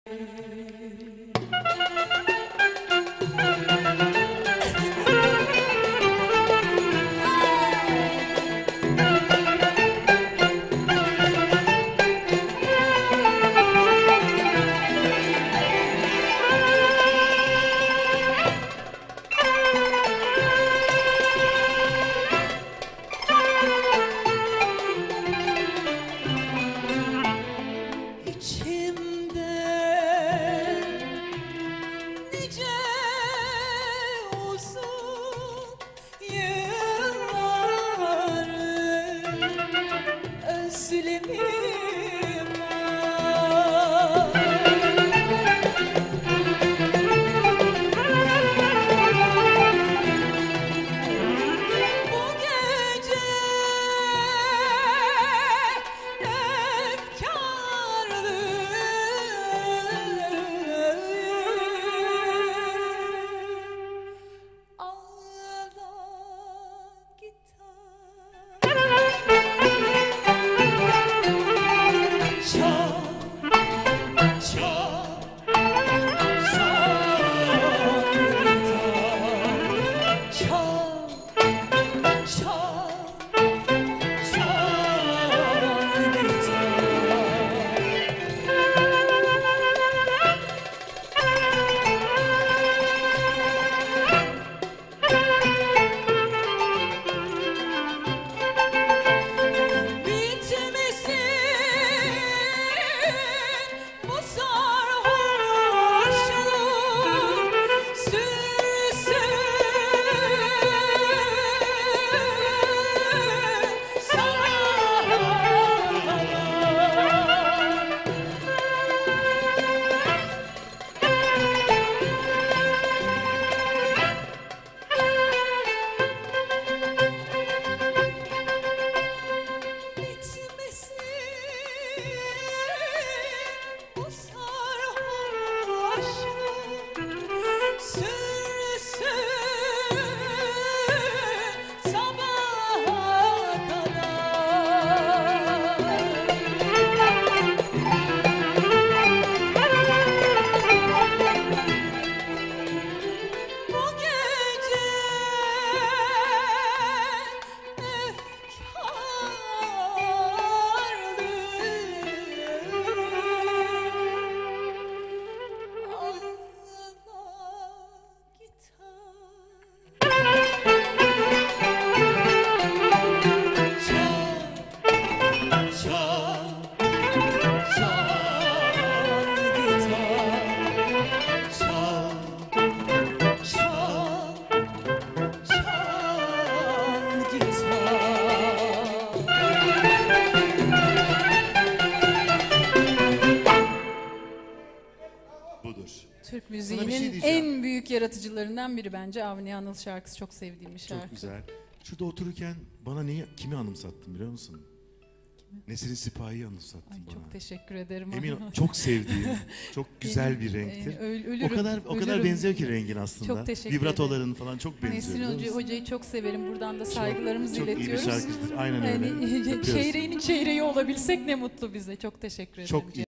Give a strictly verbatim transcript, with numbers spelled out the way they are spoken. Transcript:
Türk müziğinin şey en büyük yaratıcılarından biri bence Avni Anıl şarkısı. Çok sevdiğim bir şarkı. Çok güzel. Şurada otururken bana neyi, kimi anımsattın biliyor musun? Kimi? Nesrin Sipahi'yi anımsattın Ay, bana. Çok teşekkür ederim. Emin çok sevdiğim, çok güzel bir renktir. Ölürüm, o kadar o kadar ölürüm. benziyor ki rengin aslında. Çok teşekkür Vibratoların ederim. falan çok benziyor. Nesrin Hoca, Hoca'yı çok severim. Buradan da saygılarımızı çok, iletiyoruz. Çok iyi bir şarkıcıdır. Aynen öyle. Yani, çeyreğinin çeyreği olabilsek ne mutlu bize. Çok teşekkür ederim. Çok iyi.